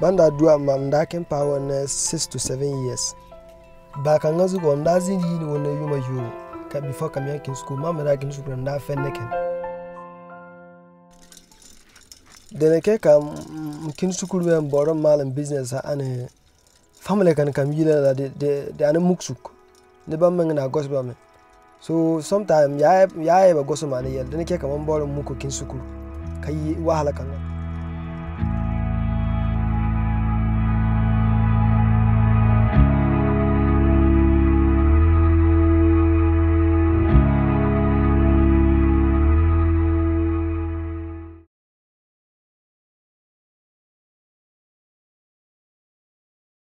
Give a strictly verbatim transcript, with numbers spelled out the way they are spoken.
banda do am ndakin power na six to seven years ba kan ngazu go ndazi ni wona yuma yo ka before kam yankin school mama da kin school nda fen neken dene ke kam kin school we mboro malam business ha ane family kan kam yila de de de ane muksuk ne ba men na gospel me so sometimes ya ya ba goso mane yel dene ke kam mboro muko kin school kai wahala kan